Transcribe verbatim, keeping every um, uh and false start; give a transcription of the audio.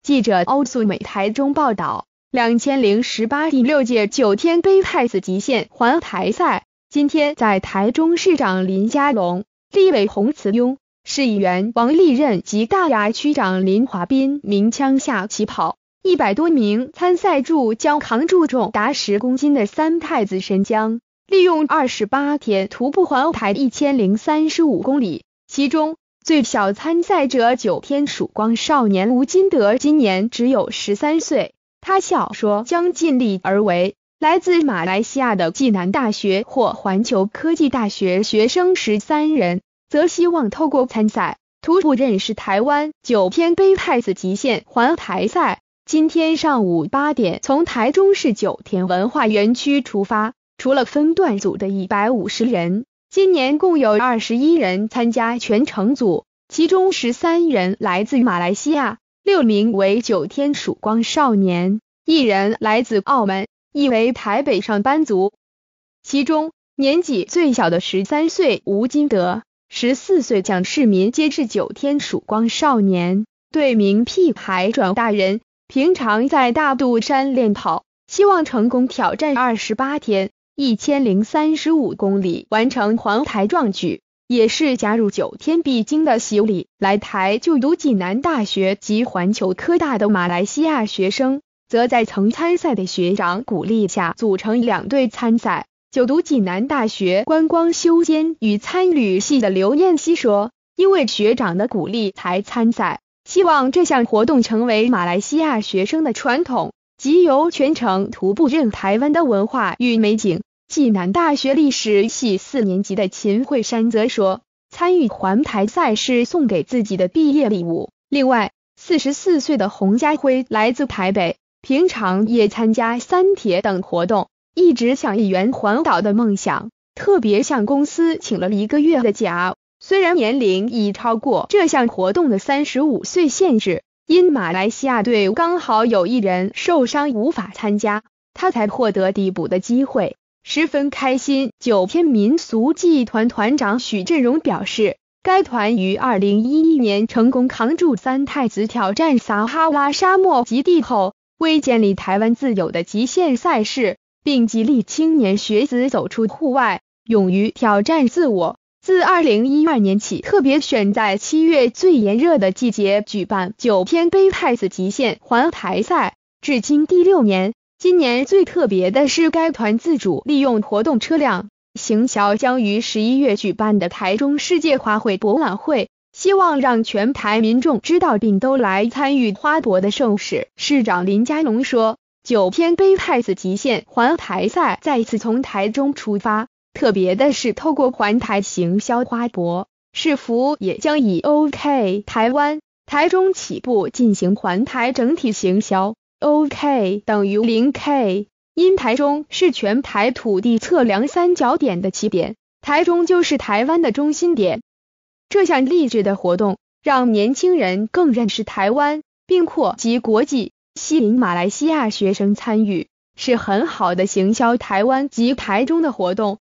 记者欧素美台中报道，两千零十八第六届九天杯太子极限环台赛今天在台中市长林佳龙、立委洪慈庸、市议员王利任及大雅区长林华斌鸣枪下起跑，一百多名参赛助将扛住重达十公斤的三太子神将，利用二十八天徒步环台一千零三十五公里。其中最小参赛者九天曙光少年吴金德今年只有十三岁，他笑说将尽力而为。来自马来西亚的暨南大学或环球科技大学学生十三人，则希望透过参赛徒步认识台湾。九天杯太子极限环台赛今天上午八点从台中市九天文化园区出发，除了分段组的一百五十人，今年共有二十一人参加全程组，其中十三人来自马来西亚，六名为九天曙光少年，一人来自澳门，一为台北上班族。其中年纪最小的十三岁吴金德、十四岁蒋世民皆是九天曙光少年，队名屁孩转大人，平常在大肚山练跑，希望成功挑战二十八天一千零三十五公里，完成环台壮举，也是加入九天必经的洗礼。来台就读暨南大学及环球科大的马来西亚学生，则在曾参赛的学长鼓励下组成两队参赛。就读暨南大学观光修监与参旅系的刘彦希说，因为学长的鼓励才参赛，希望这项活动成为马来西亚学生的传统，即由全程徒步认台湾的文化与美景。暨南大学历史系四年级的秦慧珊则说，参与环台赛是送给自己的毕业礼物。另外，四十四岁的洪家辉来自台北，平常也参加三铁等活动，一直想一圆环岛的梦想，特别向公司请了一个月的假。虽然年龄已超过这项活动的三十五岁限制，因马来西亚队刚好有一人受伤无法参加，他才获得递补的机会，十分开心。九天民俗技团团长许振荣表示，该团于二零一一年成功扛住三太子挑战撒哈拉沙漠极地后，为建立台湾自有的极限赛事，并激励青年学子走出户外，勇于挑战自我。自二零一二年起，特别选在七月最炎热的季节举办九天杯太子极限环台赛，至今第六年。今年最特别的是，该团自主利用活动车辆行销将于十一月举办的台中世界花卉博览会，希望让全台民众知道并都来参与花博的盛事。市长林佳龙说，九天杯太子极限环台赛再次从台中出发，特别的是透过环台行销花博，市府也将以 OK 台湾、台中起步进行环台整体行销。OK 等于零 K， 因台中是全台土地测量三角点的起点，台中就是台湾的中心点。这项励志的活动让年轻人更认识台湾，并扩及国际，吸引马来西亚学生参与，是很好的行销台湾及台中的活动。